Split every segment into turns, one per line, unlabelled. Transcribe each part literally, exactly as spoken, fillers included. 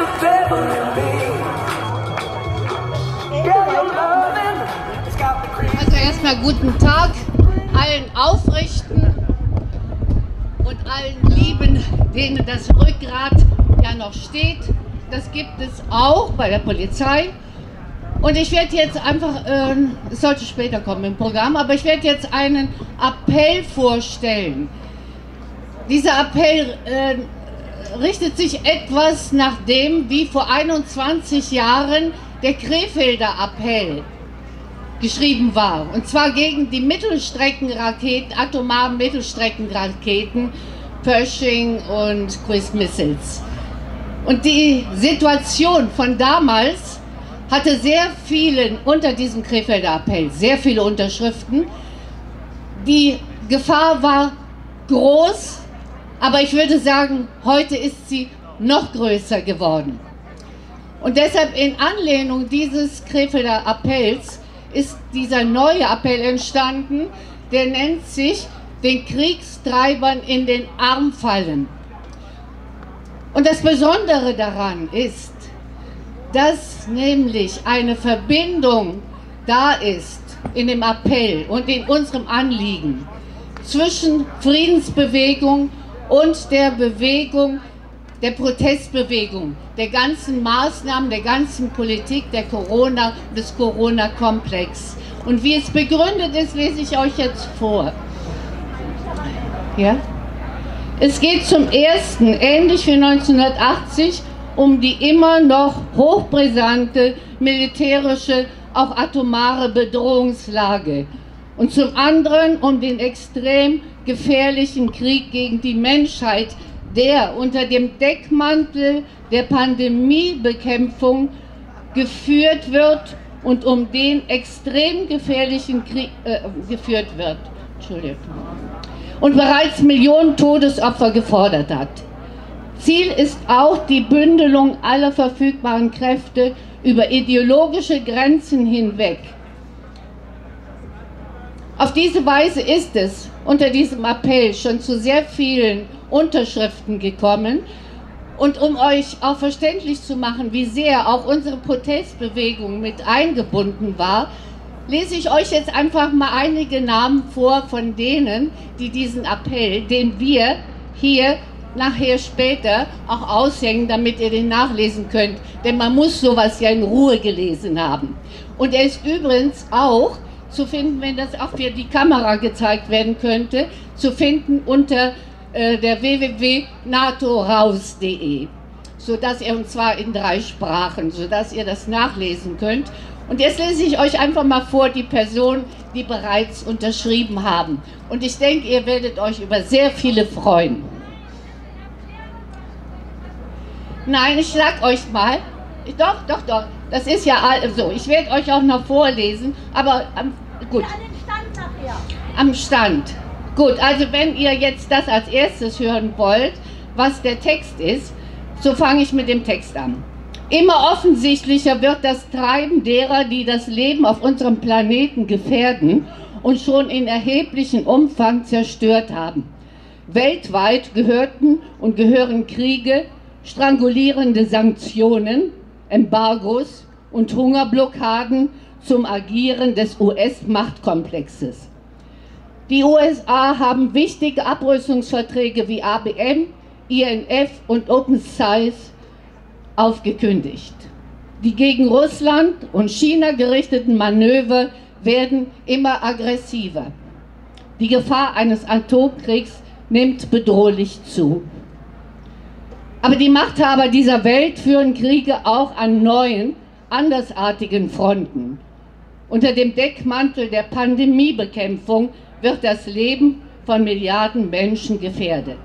Also erstmal guten Tag allen Aufrechten und allen Lieben, denen das Rückgrat ja noch steht. Das gibt es auch bei der Polizei. Und ich werde jetzt einfach, äh, es sollte später kommen im Programm, aber ich werde jetzt einen Appell vorstellen. Dieser Appell äh, richtet sich etwas nach dem, wie vor einundzwanzig Jahren der Krefelder Appell geschrieben war. Und zwar gegen die Mittelstreckenraketen, atomaren Mittelstreckenraketen, Pershing und Cruise Missiles. Und die Situation von damals hatte sehr vielen unter diesem Krefelder Appell, sehr viele Unterschriften. Die Gefahr war groß, aber ich würde sagen, heute ist sie noch größer geworden. Und deshalb in Anlehnung dieses Krefelder Appells ist dieser neue Appell entstanden, der nennt sich den Kriegstreibern in den Arm fallen. Und das Besondere daran ist, dass nämlich eine Verbindung da ist in dem Appell und in unserem Anliegen zwischen Friedensbewegung und der Bewegung, der Protestbewegung, der ganzen Maßnahmen, der ganzen Politik der Corona, des Corona-Komplex. Und wie es begründet ist, lese ich euch jetzt vor. Ja? Es geht zum Ersten, ähnlich wie neunzehnhundertachtzig, um die immer noch hochbrisante militärische, auch atomare Bedrohungslage. Und zum anderen um den extrem gefährlichen Krieg gegen die Menschheit, der unter dem Deckmantel der Pandemiebekämpfung geführt wird und um den extrem gefährlichen Krieg äh, geführt wird. Entschuldigung. Und bereits Millionen Todesopfer gefordert hat. Ziel ist auch die Bündelung aller verfügbaren Kräfte über ideologische Grenzen hinweg. Auf diese Weise ist es unter diesem Appell schon zu sehr vielen Unterschriften gekommen. Und um euch auch verständlich zu machen, wie sehr auch unsere Protestbewegung mit eingebunden war, lese ich euch jetzt einfach mal einige Namen vor von denen, die diesen Appell, den wir hier nachher später auch aushängen, damit ihr den nachlesen könnt. Denn man muss sowas ja in Ruhe gelesen haben. Und er ist übrigens auch zu finden, wenn das auch für die Kamera gezeigt werden könnte, zu finden unter äh, der w w w punkt nato raus punkt de, sodass ihr, und zwar in drei Sprachen, sodass ihr das nachlesen könnt. Und jetzt lese ich euch einfach mal vor die Personen, die bereits unterschrieben haben. Und ich denke, ihr werdet euch über sehr viele freuen. Nein, ich sag euch mal, doch, doch, doch, das ist ja so, ich werde euch auch noch vorlesen, aber am, gut. Am Stand. Gut, also wenn ihr jetzt das als erstes hören wollt, was der Text ist, so fange ich mit dem Text an. Immer offensichtlicher wird das Treiben derer, die das Leben auf unserem Planeten gefährden und schon in erheblichem Umfang zerstört haben. Weltweit gehörten und gehören Kriege, strangulierende Sanktionen, Embargos und Hungerblockaden zum Agieren des U S-Machtkomplexes. Die U S A haben wichtige Abrüstungsverträge wie A B M, I N F und Open Science aufgekündigt. Die gegen Russland und China gerichteten Manöver werden immer aggressiver. Die Gefahr eines Atomkriegs nimmt bedrohlich zu. Aber die Machthaber dieser Welt führen Kriege auch an neuen, andersartigen Fronten. Unter dem Deckmantel der Pandemiebekämpfung wird das Leben von Milliarden Menschen gefährdet.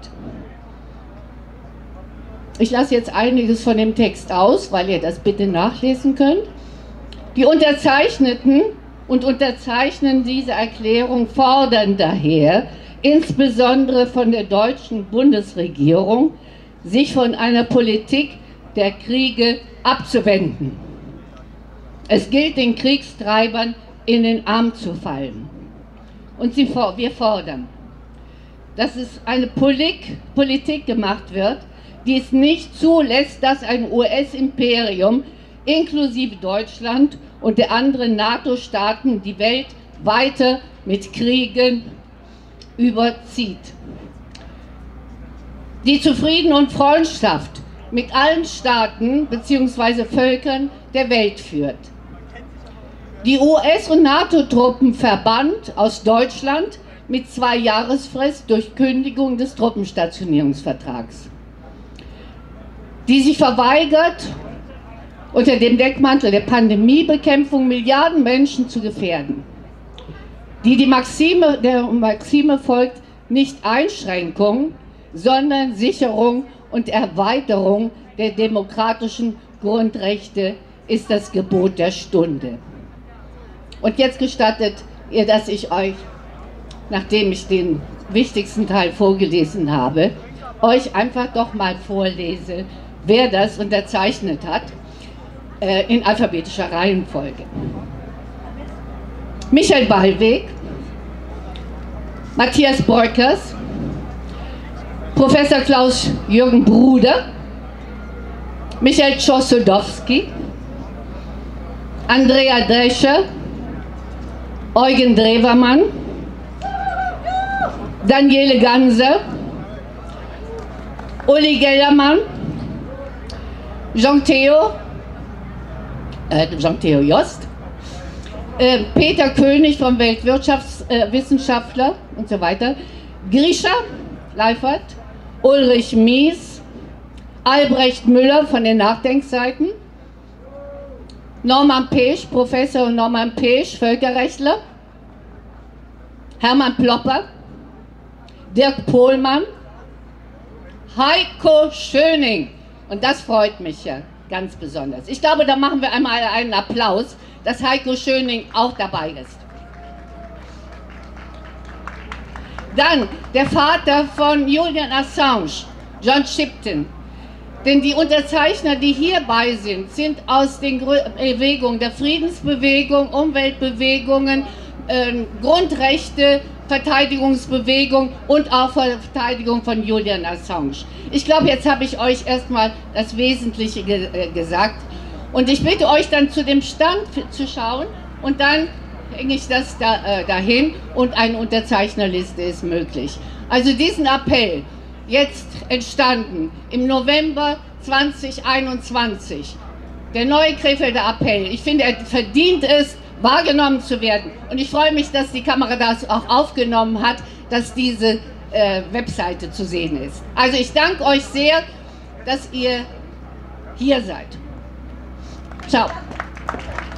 Ich lasse jetzt einiges von dem Text aus, weil ihr das bitte nachlesen könnt. Die Unterzeichneten und Unterzeichnen dieser Erklärung fordern daher, insbesondere von der deutschen Bundesregierung, sich von einer Politik der Kriege abzuwenden. Es gilt, den Kriegstreibern in den Arm zu fallen. Und sie, wir fordern, dass es eine Politik, Politik gemacht wird, die es nicht zulässt, dass ein U S-Imperium inklusive Deutschland und der anderen NATO-Staaten die Welt weiter mit Kriegen überzieht. Die zu Frieden und Freundschaft mit allen Staaten bzw. Völkern der Welt führt. Die U S- und NATO-Truppen verbannt aus Deutschland mit zwei Jahresfrist durch Kündigung des Truppenstationierungsvertrags. Die sich verweigert, unter dem Deckmantel der Pandemiebekämpfung Milliarden Menschen zu gefährden. Die die Maxime, der Maxime folgt, nicht Einschränkung, sondern Sicherung und Erweiterung der demokratischen Grundrechte ist das Gebot der Stunde. Und jetzt gestattet ihr, dass ich euch, nachdem ich den wichtigsten Teil vorgelesen habe, euch einfach doch mal vorlese, wer das unterzeichnet hat, äh, in alphabetischer Reihenfolge. Michael Ballweg, Matthias Bröckers, Professor Klaus-Jürgen Bruder, Michael Czosodowski, Andrea Drescher, Eugen Drewermann, Daniele Ganser, Uli Gellermann, Jean-Theo, äh, Jean-Theo Jost, äh, Peter König vom Weltwirtschaftswissenschaftler äh, und so weiter, Grisha Leifert, Ulrich Mies, Albrecht Müller von den Nachdenkseiten, Norman Pesch, Professor Norman Pesch, Völkerrechtler, Hermann Plopper, Dirk Pohlmann, Heiko Schöning. Und das freut mich ja ganz besonders. Ich glaube, da machen wir einmal einen Applaus, dass Heiko Schöning auch dabei ist. Dann der Vater von Julian Assange, John Shipton. Denn die Unterzeichner, die hierbei sind, sind aus den Bewegungen der Friedensbewegung, Umweltbewegungen, äh, Grundrechte, Verteidigungsbewegung und auch Verteidigung von Julian Assange. Ich glaube, jetzt habe ich euch erstmal das Wesentliche ge äh, gesagt. Und ich bitte euch dann zu dem Stand zu schauen und dann hänge ich das da, äh, dahin und eine Unterzeichnerliste ist möglich. Also diesen Appell, jetzt entstanden im November zweitausendeinundzwanzig, der neue Krefelder Appell. Ich finde, er verdient es, wahrgenommen zu werden. Und ich freue mich, dass die Kamera das auch aufgenommen hat, dass diese äh, Webseite zu sehen ist. Also ich danke euch sehr, dass ihr hier seid. Ciao.